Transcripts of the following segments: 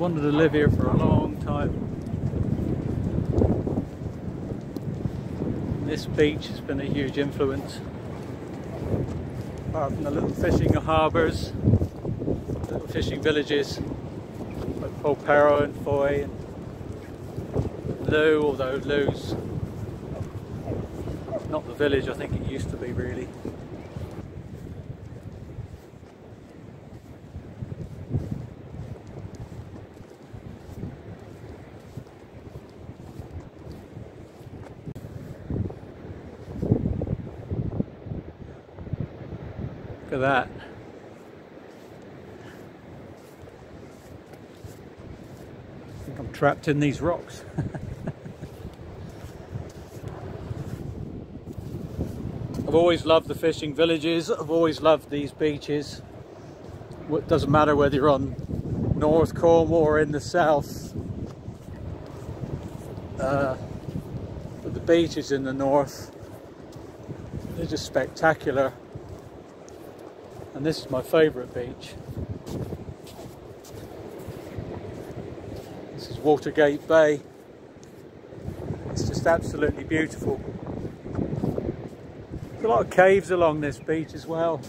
wanted to live here for a long time. This beach has been a huge influence. Apart from the little fishing harbours, little fishing villages like Polperro and Foy and Lou, although Lou's not the village I think it used to be really. Look at that. I think I'm trapped in these rocks. I've always loved the fishing villages, I've always loved these beaches. It doesn't matter whether you're on North Cornwall or in the south. But the beaches in the north, they're just spectacular. And this is my favourite beach. This is Watergate Bay. It's just absolutely beautiful. There's a lot of caves along this beach as well.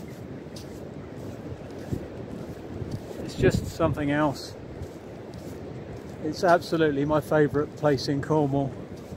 It's just something else. It's absolutely my favourite place in Cornwall.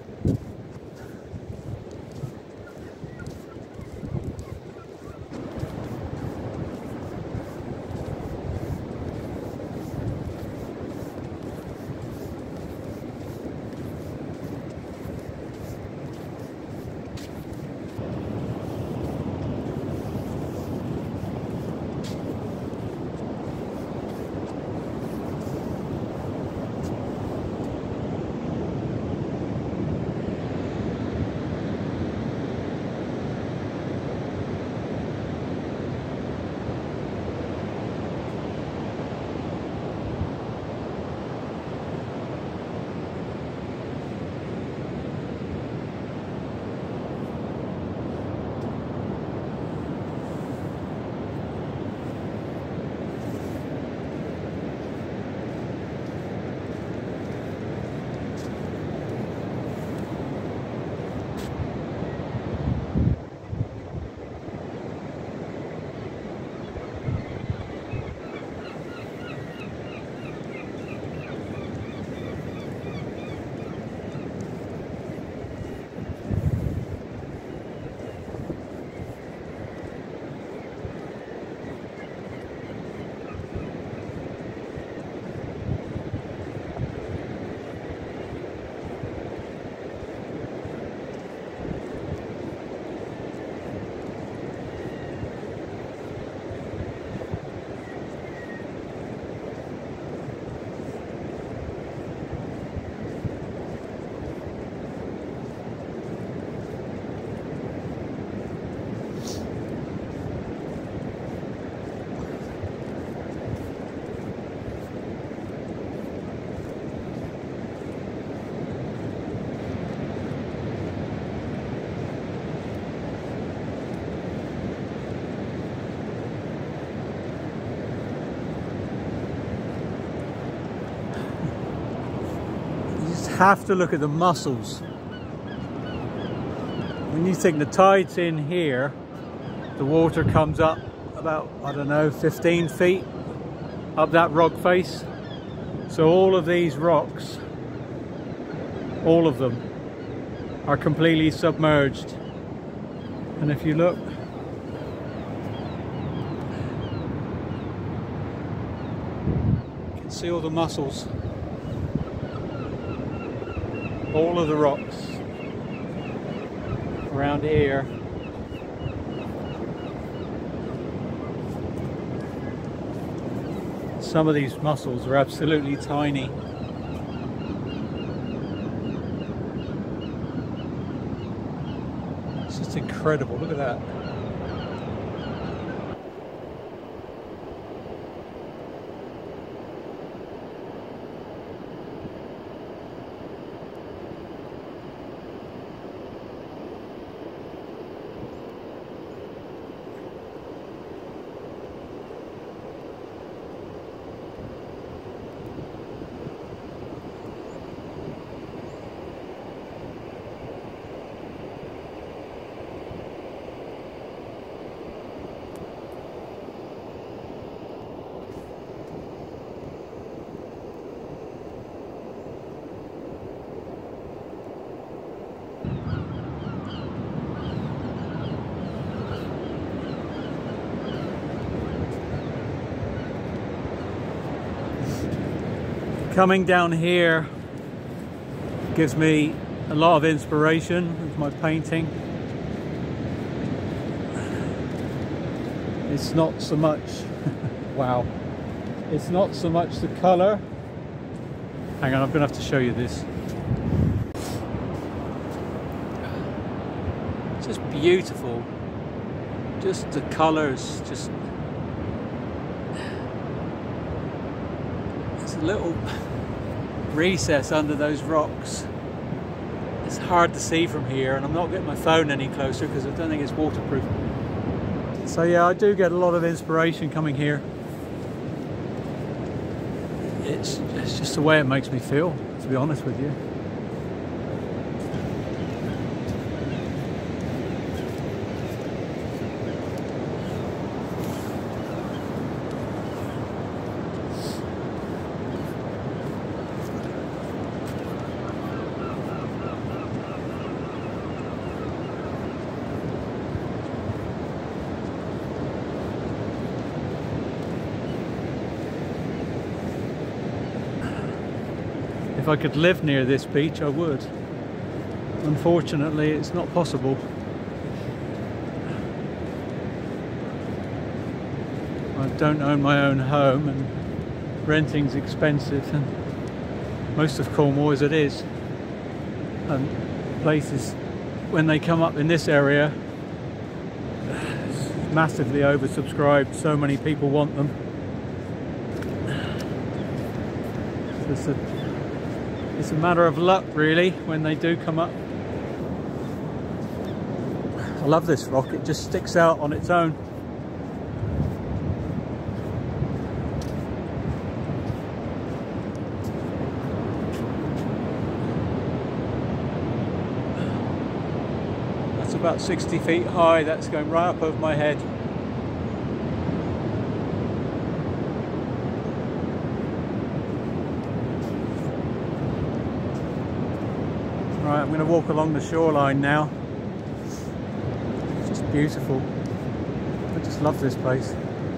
Have to look at the mussels. When you think the tide's in here, the water comes up about, I don't know, 15 feet up that rock face. So all of these rocks, all of them, are completely submerged. And if you look, you can see all the mussels. All of the rocks around here some of these mussels are absolutely tiny. It's just incredible, look at that. Coming down here gives me a lot of inspiration with my painting. It's not so much, wow, it's not so much the colour. Hang on, I'm going to have to show you this. It's just beautiful. Just the colours, just... There's a little recess under those rocks. It's hard to see from here, and I'm not getting my phone any closer because I don't think it's waterproof. So yeah, I do get a lot of inspiration coming here. It's just the way it makes me feel, to be honest with you. If I could live near this beach, I would. Unfortunately, it's not possible. I don't own my own home, and renting's expensive, and most of Cornwall as it is. And places, when they come up in this area, it's massively oversubscribed. So many people want them. It's a matter of luck, really, when they do come up. I love this rock, it just sticks out on its own. That's about 60 feet high, that's going right up over my head. Right, I'm going to walk along the shoreline now. It's just beautiful. I just love this place.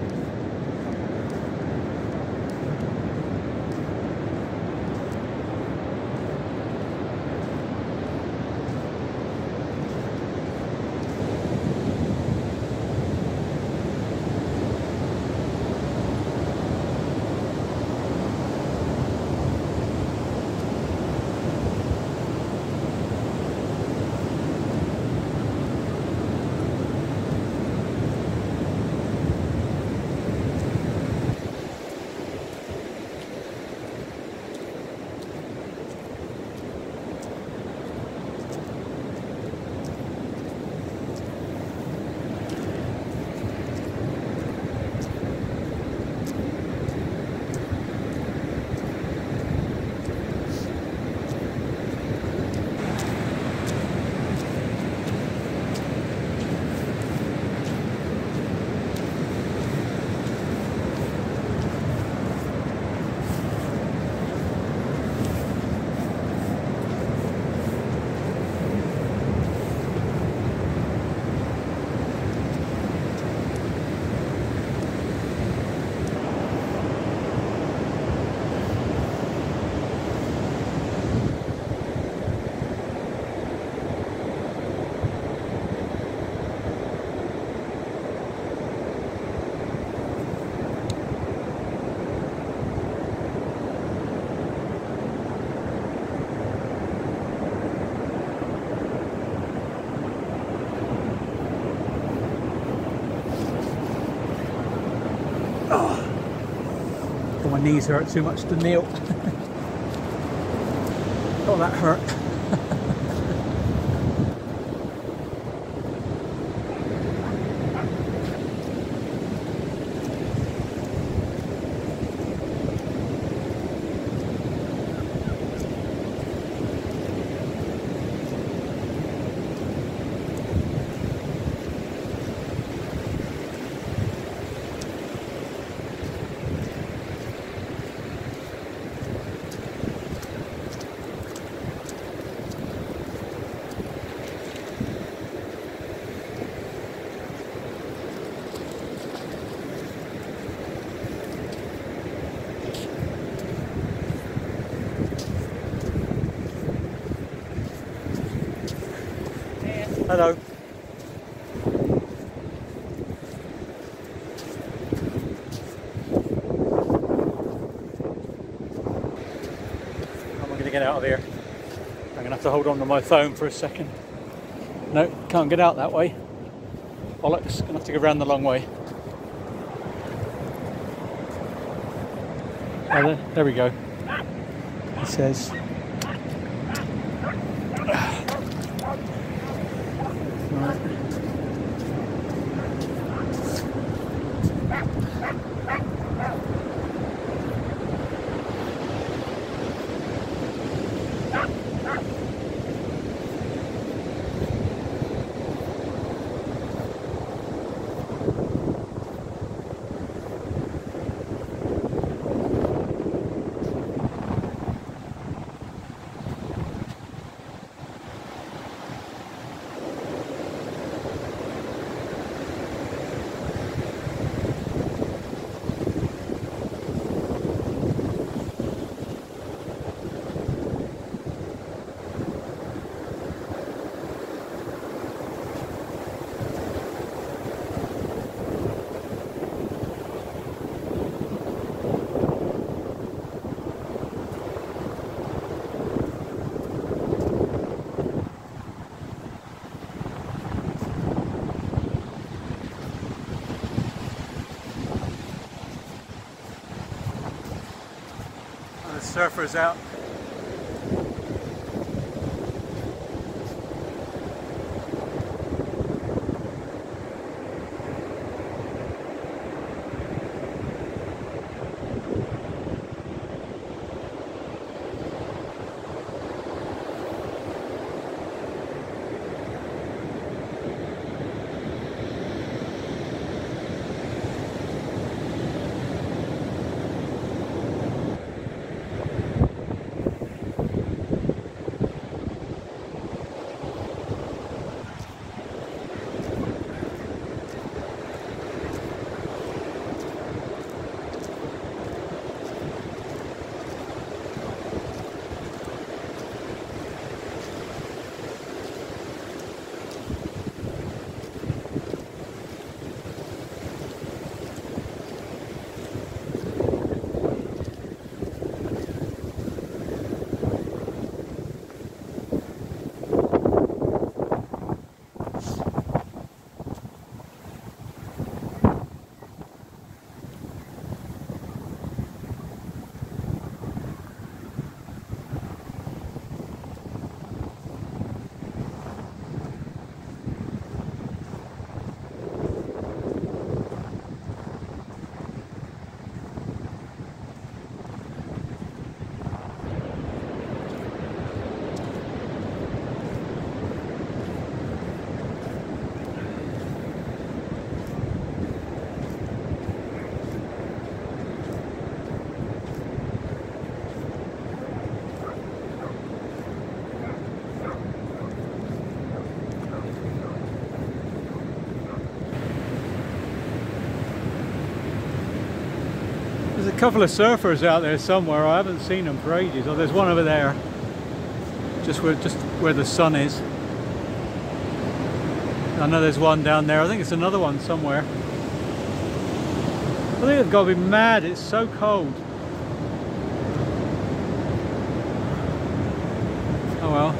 My knees hurt too much to kneel. Oh, that hurt. Hello. How am I going to get out of here? I'm going to have to hold on to my phone for a second. No, can't get out that way. Bollocks, going to have to go around the long way. Oh, there we go. It says. Right. Surfers out. There's a couple of surfers out there somewhere. I haven't seen them for ages. Oh, there's one over there, just where the sun is. I know there's one down there. I think it's another one somewhere. I think they've got to be mad. It's so cold. Oh well.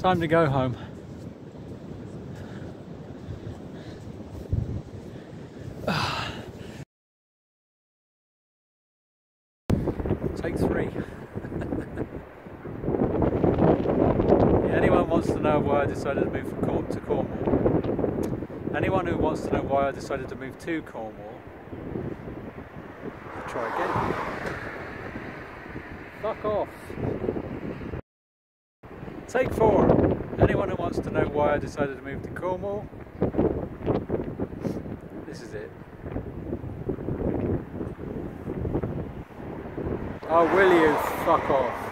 Time to go home. Take 3. Anyone wants to know why I decided to move to Cornwall? Anyone who wants to know why I decided to move to Cornwall? I'll try again. Fuck off. Take 4. Anyone who wants to know why I decided to move to Cornwall? This is it. Oh, will you fuck off?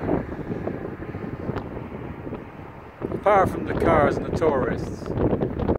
Apart from the cars and the tourists.